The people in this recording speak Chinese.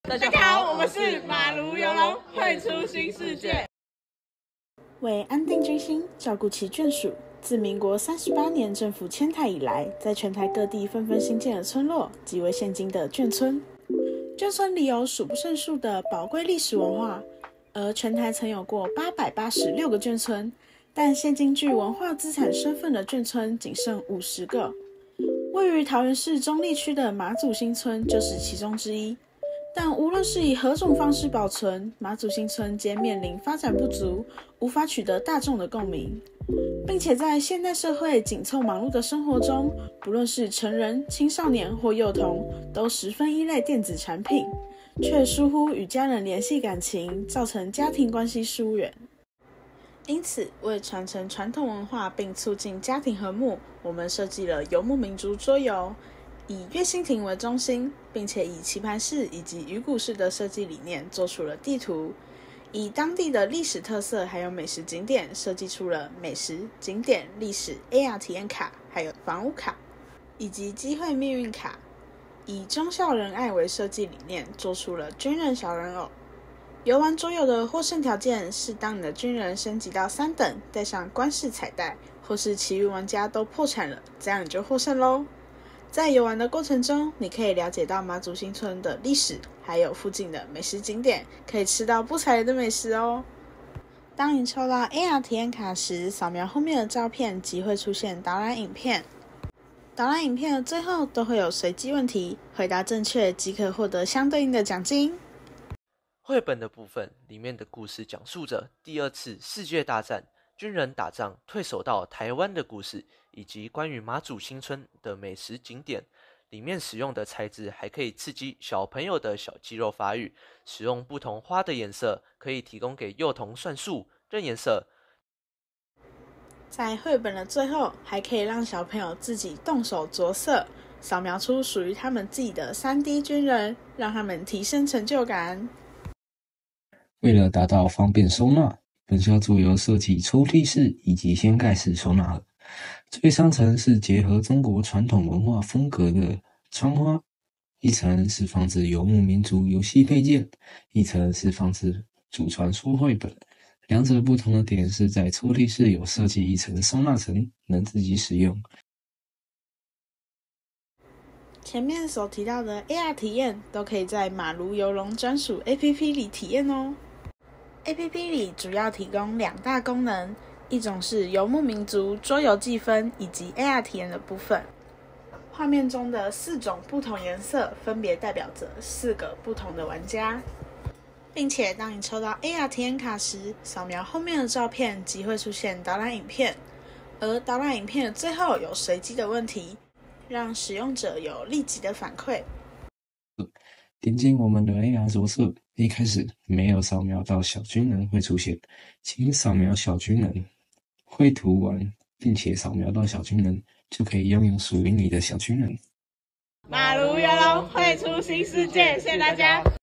大家好，我们是马如游龙，绘出新世界。 为安定军心，照顾其眷属，自民国38年政府迁台以来，在全台各地纷纷兴建了村落，即为现今的眷村。眷村里有数不胜数的宝贵历史文化，而全台曾有过886个眷村，但现今具文化资产身份的眷村仅剩50个。位于桃园市中坜区的马祖新村就是其中之一。但无论是以何种方式保存，马祖新村皆面临发展不足，无法取得大众的共鸣，并且在现代社会紧凑忙碌的生活中，不论是成人、青少年或幼童，都十分依赖电子产品，却疏忽与家人联系感情，造成家庭关系疏远。因此，为传承传统文化并促进家庭和睦，我们设计了游牧民族桌游，以月心亭为中心，并且以棋盘式以及鱼骨式的设计理念做出了地图，以当地的历史特色还有美食景点设计出了美食、景点、历史 AR 体验卡，还有房屋卡，以及机会命运卡，以忠孝仁爱为设计理念做出了军人小人偶。游玩桌游的获胜条件是当你的军人升级到3等，带上官式彩带，或是其余玩家都破产了，这样你就获胜咯。在游玩的过程中，你可以了解到马祖新村的历史，还有附近的美食景点，可以吃到不踩雷的美食哦。当你抽到 AR 体验卡时，扫描后面的照片即会出现导览影片。导览影片的最后都会有随机问题，回答正确即可获得相对应的奖金。 绘本的部分里面的故事讲述着第2次世界大战军人打仗退守到台湾的故事，以及关于马祖新村的美食景点。里面使用的材质还可以刺激小朋友的小肌肉发育，使用不同花的颜色可以提供给幼童算数、认颜色。 在绘本的最后，还可以让小朋友自己动手着色，扫描出属于他们自己的 3D 军人，让他们提升成就感。 为了达到方便收纳，本校桌游设计抽屉式以及掀盖式收纳盒。最上层是结合中国传统文化风格的窗花，一层是放置游牧民族游戏配件，一层是放置祖传说绘本。两者不同的点是在抽屉式有设计一层收纳层，能自己使用。 前面所提到的 AR 体验都可以在马如游龙专属 APP 里体验哦。APP 里主要提供2大功能，一种是游牧民族桌游计分以及 AR 体验的部分。画面中的4种不同颜色分别代表着4个不同的玩家，并且当你抽到 AR 体验卡时，扫描后面的照片即会出现导览影片，而导览影片的最后有随机的问题，让使用者有立即的反馈。 点进我们的 AR 着色，一开始没有扫描到小军人会出现，请扫描小军人，绘图完并且扫描到小军人，就可以拥有属于你的小军人。 马如游龙，绘出新世界，谢谢大家。